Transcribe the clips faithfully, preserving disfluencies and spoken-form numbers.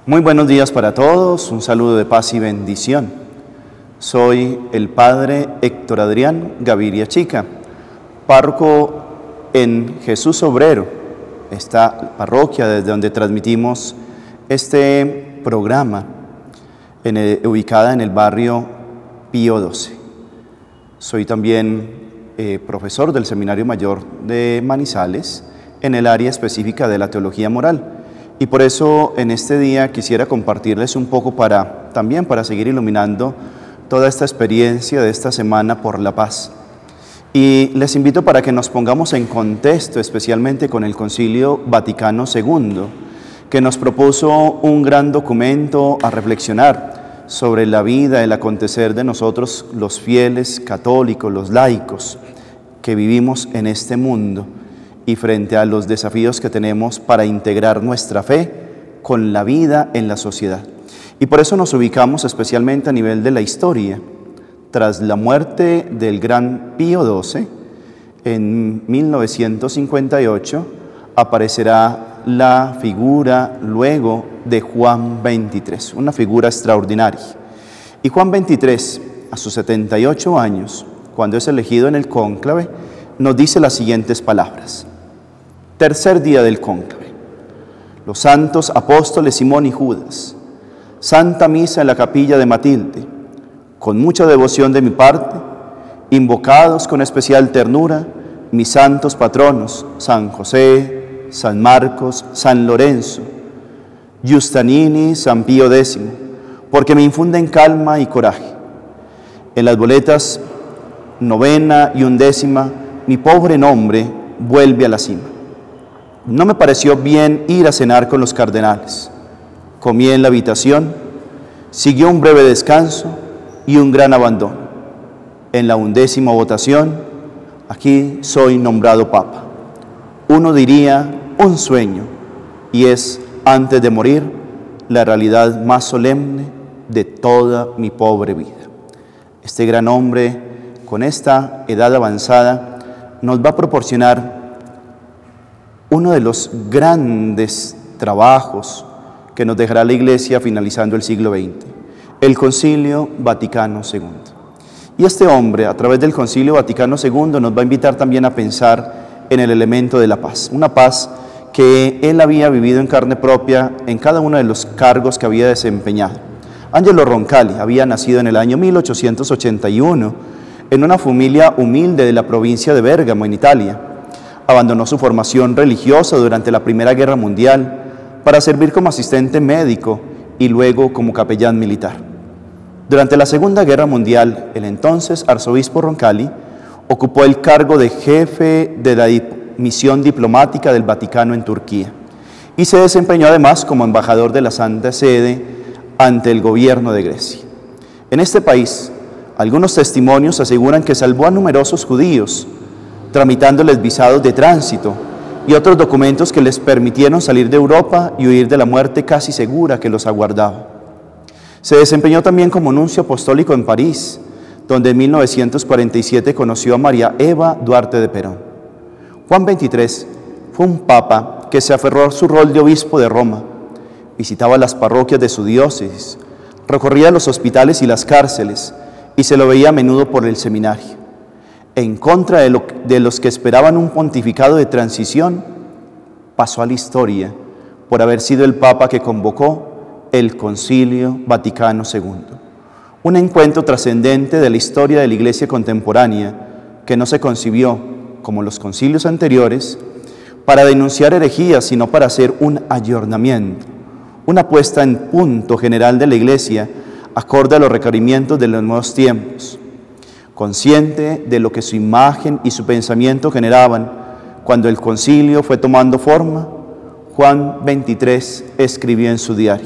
Muy buenos días para todos, un saludo de paz y bendición. Soy el Padre Héctor Adrián Gaviria Chica, párroco en Jesús Obrero, esta parroquia desde donde transmitimos este programa, en el, ubicada en el barrio Pío doce. Soy también eh, profesor del Seminario Mayor de Manizales en el área específica de la teología moral. Y por eso en este día quisiera compartirles un poco para, también para seguir iluminando toda esta experiencia de esta Semana por la Paz. Y les invito para que nos pongamos en contexto, especialmente con el Concilio Vaticano segundo, que nos propuso un gran documento a reflexionar sobre la vida, el acontecer de nosotros, los fieles católicos, los laicos, que vivimos en este mundo, y frente a los desafíos que tenemos para integrar nuestra fe con la vida en la sociedad. Y por eso nos ubicamos especialmente a nivel de la historia. Tras la muerte del gran Pío doce, en mil novecientos cincuenta y ocho, aparecerá la figura luego de Juan veintitrés, una figura extraordinaria. Y Juan veintitrés, a sus setenta y ocho años, cuando es elegido en el cónclave, nos dice las siguientes palabras. Tercer día del cónclave. Los santos apóstoles Simón y Judas. Santa misa en la capilla de Matilde. Con mucha devoción de mi parte, invocados con especial ternura, mis santos patronos, San José, San Marcos, San Lorenzo, Giustanini, San Pío décimo, porque me infunden calma y coraje. En las boletas novena y undécima, mi pobre nombre vuelve a la cima. No me pareció bien ir a cenar con los cardenales. Comí en la habitación, siguió un breve descanso y un gran abandono. En la undécima votación, aquí soy nombrado Papa. Uno diría un sueño, y es, antes de morir, la realidad más solemne de toda mi pobre vida. Este gran hombre, con esta edad avanzada, nos va a proporcionar uno de los grandes trabajos que nos dejará la Iglesia finalizando el siglo veinte, el Concilio Vaticano segundo. Y este hombre, a través del Concilio Vaticano segundo, nos va a invitar también a pensar en el elemento de la paz, una paz que él había vivido en carne propia en cada uno de los cargos que había desempeñado. Angelo Roncalli había nacido en el año mil ochocientos ochenta y uno en una familia humilde de la provincia de Bérgamo, en Italia. Abandonó su formación religiosa durante la Primera Guerra Mundial para servir como asistente médico y luego como capellán militar. Durante la Segunda Guerra Mundial, el entonces arzobispo Roncalli ocupó el cargo de jefe de la misión diplomática del Vaticano en Turquía y se desempeñó además como embajador de la Santa Sede ante el gobierno de Grecia. En este país, algunos testimonios aseguran que salvó a numerosos judíos, tramitándoles visados de tránsito y otros documentos que les permitieron salir de Europa y huir de la muerte casi segura que los aguardaba. Se desempeñó también como nuncio apostólico en París, donde en mil novecientos cuarenta y siete conoció a María Eva Duarte de Perón. Juan veintitrés fue un papa que se aferró a su rol de obispo de Roma, visitaba las parroquias de su diócesis, recorría los hospitales y las cárceles y se lo veía a menudo por el seminario. En contra de, lo, de los que esperaban un pontificado de transición, pasó a la historia por haber sido el Papa que convocó el Concilio Vaticano segundo. Un encuentro trascendente de la historia de la Iglesia contemporánea que no se concibió, como los concilios anteriores, para denunciar herejías, sino para hacer un ayornamiento, una puesta en punto general de la Iglesia acorde a los requerimientos de los nuevos tiempos. Consciente de lo que su imagen y su pensamiento generaban, cuando el concilio fue tomando forma, Juan veintitrés escribió en su diario.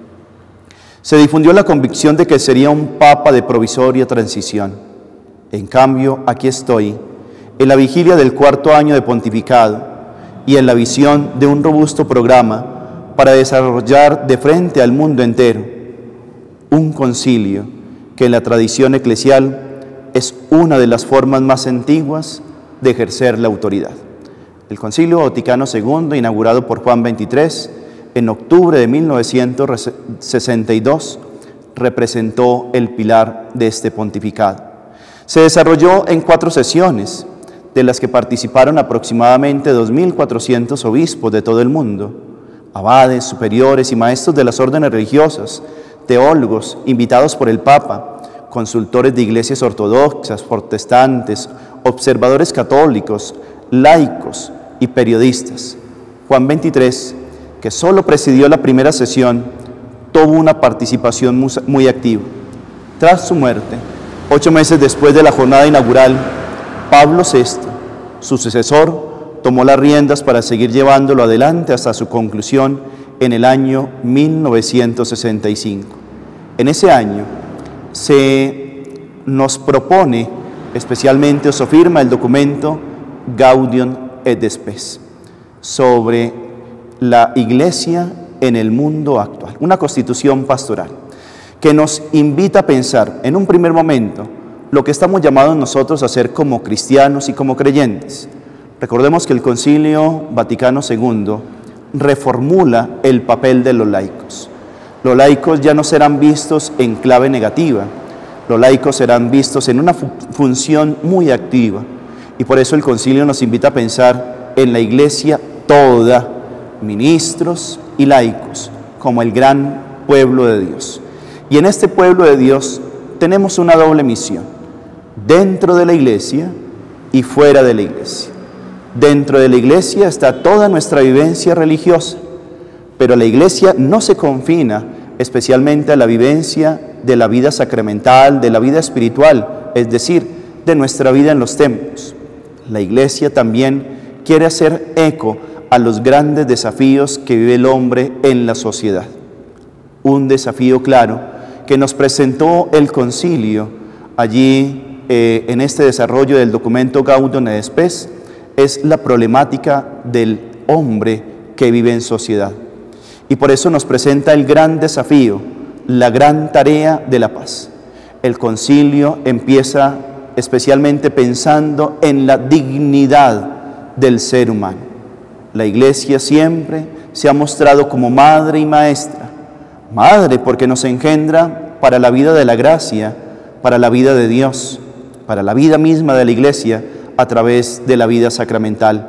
Se difundió la convicción de que sería un papa de provisoria transición. En cambio, aquí estoy, en la vigilia del cuarto año de pontificado y en la visión de un robusto programa para desarrollar de frente al mundo entero un concilio que en la tradición eclesial es una de las formas más antiguas de ejercer la autoridad. El Concilio Vaticano segundo, inaugurado por Juan veintitrés, en octubre de mil novecientos sesenta y dos, representó el pilar de este pontificado. Se desarrolló en cuatro sesiones, de las que participaron aproximadamente dos mil cuatrocientos obispos de todo el mundo, abades, superiores y maestros de las órdenes religiosas, teólogos invitados por el Papa, consultores de iglesias ortodoxas, protestantes, observadores católicos, laicos y periodistas. Juan veintitrés, que solo presidió la primera sesión, tuvo una participación muy activa. Tras su muerte, ocho meses después de la jornada inaugural, Pablo sexto, su sucesor, tomó las riendas para seguir llevándolo adelante hasta su conclusión en el año mil novecientos sesenta y cinco. En ese año se nos propone, especialmente, o se firma el documento Gaudium et Spes sobre la Iglesia en el mundo actual, una constitución pastoral que nos invita a pensar en un primer momento lo que estamos llamados nosotros a hacer como cristianos y como creyentes. Recordemos que el Concilio Vaticano segundo reformula el papel de los laicos. Los laicos ya no serán vistos en clave negativa, los laicos serán vistos en una fu- función muy activa, y por eso el Concilio nos invita a pensar en la Iglesia toda, ministros y laicos, como el gran pueblo de Dios. Y en este pueblo de Dios tenemos una doble misión: dentro de la Iglesia y fuera de la Iglesia. Dentro de la Iglesia está toda nuestra vivencia religiosa, pero la Iglesia no se confina especialmente a la vivencia de la vida sacramental, de la vida espiritual, es decir, de nuestra vida en los templos. La Iglesia también quiere hacer eco a los grandes desafíos que vive el hombre en la sociedad. Un desafío claro que nos presentó el Concilio allí eh, en este desarrollo del documento Gaudium et Spes es la problemática del hombre que vive en sociedad. Y por eso nos presenta el gran desafío, la gran tarea de la paz. El Concilio empieza especialmente pensando en la dignidad del ser humano. La Iglesia siempre se ha mostrado como madre y maestra. Madre porque nos engendra para la vida de la gracia, para la vida de Dios, para la vida misma de la Iglesia a través de la vida sacramental.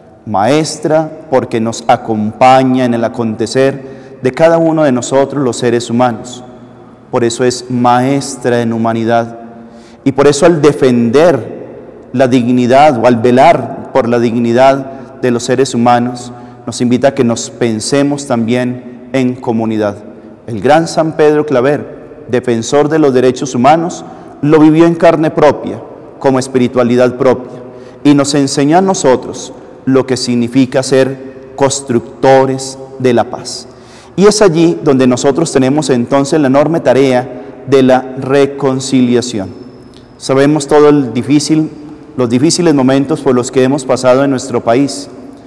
Maestra porque nos acompaña en el acontecer de cada uno de nosotros los seres humanos. Por eso es maestra en humanidad. Y por eso al defender la dignidad o al velar por la dignidad de los seres humanos, nos invita a que nos pensemos también en comunidad. El gran San Pedro Claver, defensor de los derechos humanos, lo vivió en carne propia, como espiritualidad propia, y nos enseñó a nosotros lo que significa ser constructores de la paz. Y es allí donde nosotros tenemos entonces la enorme tarea de la reconciliación. Sabemos todo el difícil, los difíciles momentos por los que hemos pasado en nuestro país,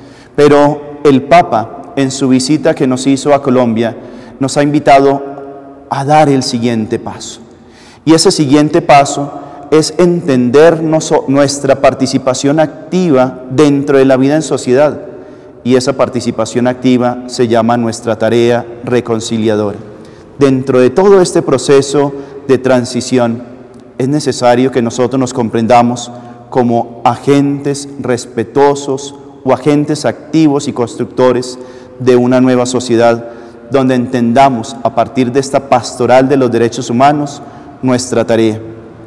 pero el Papa, en su visita que nos hizo a Colombia, nos ha invitado a dar el siguiente paso. Y ese siguiente paso es entender nuestra participación activa dentro de la vida en sociedad. Y esa participación activa se llama nuestra tarea reconciliadora. Dentro de todo este proceso de transición, es necesario que nosotros nos comprendamos como agentes respetuosos o agentes activos y constructores de una nueva sociedad, donde entendamos a partir de esta pastoral de los derechos humanos nuestra tarea.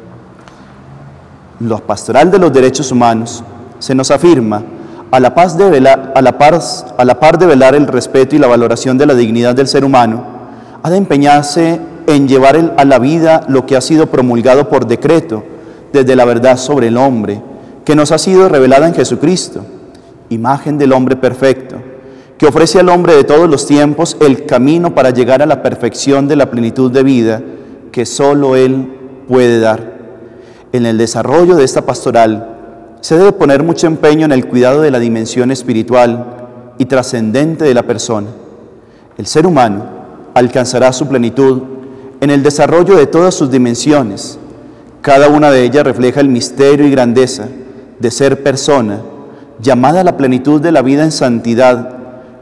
La pastoral de los derechos humanos se nos afirma a la, paz de velar, a, la paz, a la par de velar el respeto y la valoración de la dignidad del ser humano, ha de empeñarse en llevar el, a la vida lo que ha sido promulgado por decreto desde la verdad sobre el hombre, que nos ha sido revelada en Jesucristo, imagen del hombre perfecto, que ofrece al hombre de todos los tiempos el camino para llegar a la perfección de la plenitud de vida que solo Él puede dar. En el desarrollo de esta pastoral se debe poner mucho empeño en el cuidado de la dimensión espiritual y trascendente de la persona. El ser humano alcanzará su plenitud en el desarrollo de todas sus dimensiones. Cada una de ellas refleja el misterio y grandeza de ser persona, llamada a la plenitud de la vida en santidad,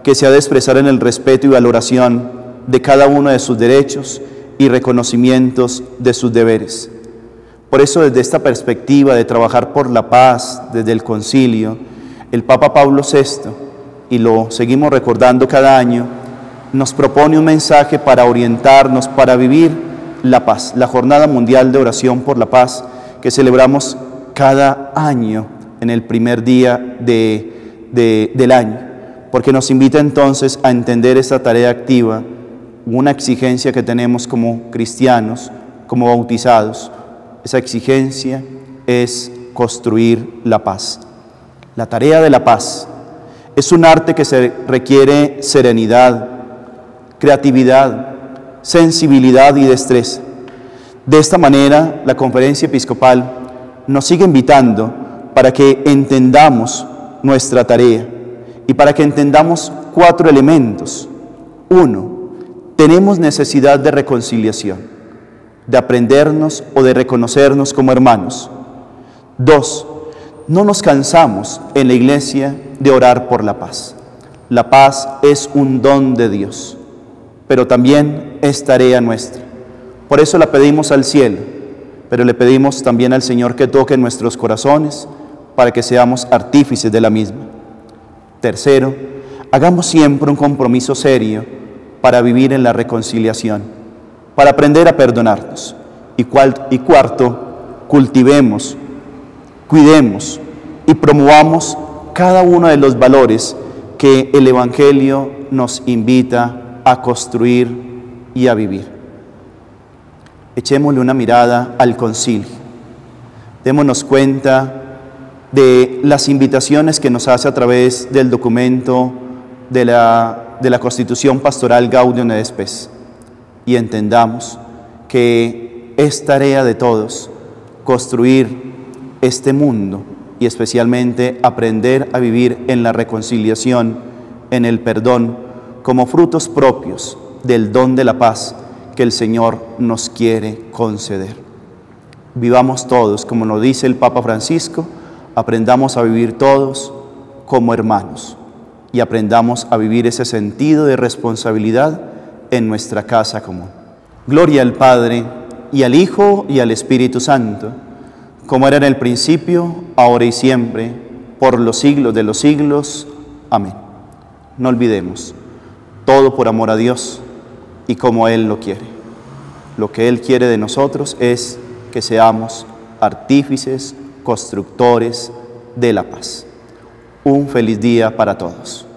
que se ha de expresar en el respeto y valoración de cada uno de sus derechos y reconocimientos de sus deberes. Por eso, desde esta perspectiva de trabajar por la paz, desde el concilio, el Papa Pablo sexto, y lo seguimos recordando cada año, nos propone un mensaje para orientarnos, para vivir la paz, la Jornada Mundial de Oración por la Paz, que celebramos cada año en el primer día de, de, del año, porque nos invita entonces a entender esta tarea activa, una exigencia que tenemos como cristianos, como bautizados. Esa exigencia es construir la paz. La tarea de la paz es un arte que se requiere serenidad, creatividad, sensibilidad y destreza. De esta manera, la Conferencia Episcopal nos sigue invitando para que entendamos nuestra tarea y para que entendamos cuatro elementos. Uno, tenemos necesidad de reconciliación, de aprendernos o de reconocernos como hermanos. Dos, no nos cansamos en la Iglesia de orar por la paz. La paz es un don de Dios, pero también es tarea nuestra. Por eso la pedimos al cielo, pero le pedimos también al Señor que toque nuestros corazones para que seamos artífices de la misma. Tercero, hagamos siempre un compromiso serio para vivir en la reconciliación, para aprender a perdonarnos. Y, cual, y cuarto, cultivemos, cuidemos y promovamos cada uno de los valores que el Evangelio nos invita a construir y a vivir. Echémosle una mirada al concilio. Démonos cuenta de las invitaciones que nos hace a través del documento de la, de la Constitución Pastoral Gaudium et Spes. Y entendamos que es tarea de todos construir este mundo y especialmente aprender a vivir en la reconciliación, en el perdón, como frutos propios del don de la paz que el Señor nos quiere conceder. Vivamos todos, como nos dice el Papa Francisco, aprendamos a vivir todos como hermanos y aprendamos a vivir ese sentido de responsabilidad en nuestra casa común. Gloria al Padre, y al Hijo, y al Espíritu Santo, como era en el principio, ahora y siempre, por los siglos de los siglos. Amén. No olvidemos, todo por amor a Dios y como Él lo quiere. Lo que Él quiere de nosotros es que seamos artífices, constructores de la paz. Un feliz día para todos.